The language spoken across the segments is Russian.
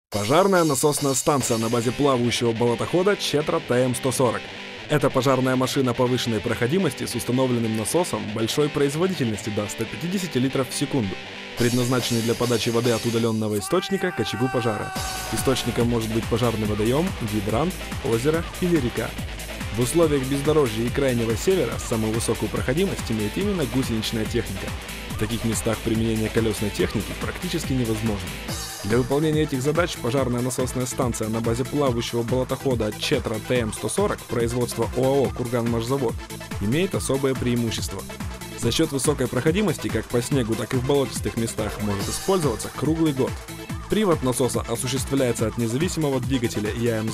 Пожарная насосная станция на базе плавающего болотохода Четра ТМ-140. Это пожарная машина повышенной проходимости с установленным насосом большой производительности до 150 литров в секунду, предназначенный для подачи воды от удаленного источника к очагу пожара. Источником может быть пожарный водоем, гидрант, озеро или река. В условиях бездорожья и крайнего севера самую высокую проходимость имеет именно гусеничная техника. В таких местах применение колесной техники практически невозможно. Для выполнения этих задач пожарная насосная станция на базе плавающего болотохода Четра ТМ-140 производства ОАО «Курганмашзавод» имеет особое преимущество. За счет высокой проходимости как по снегу, так и в болотистых местах может использоваться круглый год. Привод насоса осуществляется от независимого двигателя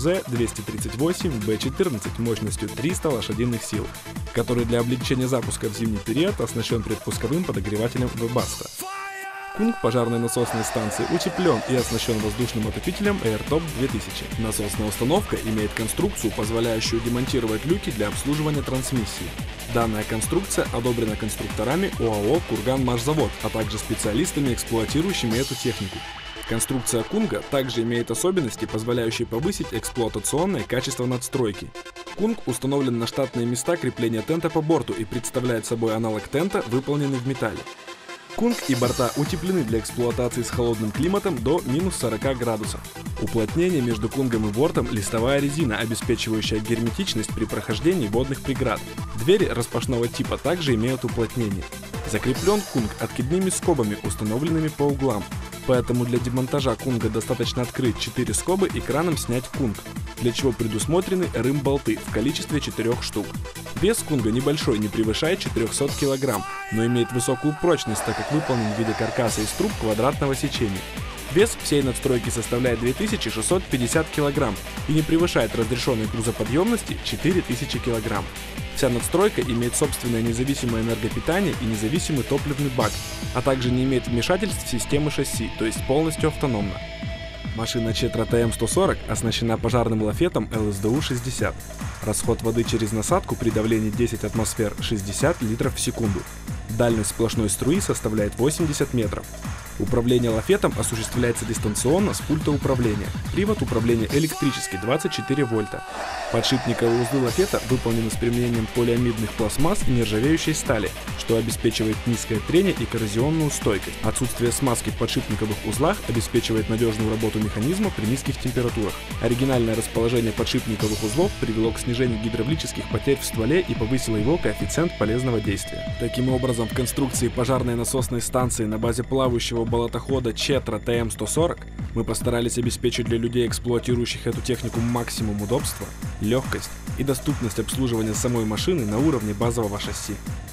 ЯМЗ-238-Б14 мощностью 300 лошадиных сил, который для облегчения запуска в зимний период оснащен предпусковым подогревателем Webasto. Кунг пожарной насосной станции утеплен и оснащен воздушным отопителем AirTop 2000. Насосная установка имеет конструкцию, позволяющую демонтировать люки для обслуживания трансмиссии. Данная конструкция одобрена конструкторами ОАО «Курганмашзавод», а также специалистами, эксплуатирующими эту технику. Конструкция Кунга также имеет особенности, позволяющие повысить эксплуатационное качество надстройки. Кунг установлен на штатные места крепления тента по борту и представляет собой аналог тента, выполненный в металле. Кунг и борта утеплены для эксплуатации с холодным климатом до минус 40 градусов. Уплотнение между кунгом и бортом – листовая резина, обеспечивающая герметичность при прохождении водных преград. Двери распашного типа также имеют уплотнение. Закреплен кунг откидными скобами, установленными по углам. Поэтому для демонтажа кунга достаточно открыть 4 скобы и краном снять кунг, для чего предусмотрены рым-болты в количестве 4 штук. Вес кунга небольшой, не превышает 400 кг, но имеет высокую прочность, так как выполнен в виде каркаса из труб квадратного сечения. Вес всей надстройки составляет 2650 кг и не превышает разрешенной грузоподъемности 4000 кг. Вся надстройка имеет собственное независимое энергопитание и независимый топливный бак, а также не имеет вмешательств в системы шасси, то есть полностью автономна. Машина Четра ТМ-140 оснащена пожарным лафетом ЛСДУ-60. Расход воды через насадку при давлении 10 атмосфер 60 литров в секунду. Дальность сплошной струи составляет 80 метров. Управление лафетом осуществляется дистанционно с пульта управления. Привод управления электрический 24 вольта. Подшипниковые узлы лафета выполнены с применением полиамидных пластмасс и нержавеющей стали, что обеспечивает низкое трение и коррозионную стойкость. Отсутствие смазки в подшипниковых узлах обеспечивает надежную работу механизма при низких температурах. Оригинальное расположение подшипниковых узлов привело к снижению гидравлических потерь в стволе и повысило его коэффициент полезного действия. Таким образом, в конструкции пожарной насосной станции на базе плавающего болотохода Четра ТМ-140 мы постарались обеспечить для людей, эксплуатирующих эту технику, максимум удобства, легкость и доступность обслуживания самой машины на уровне базового шасси.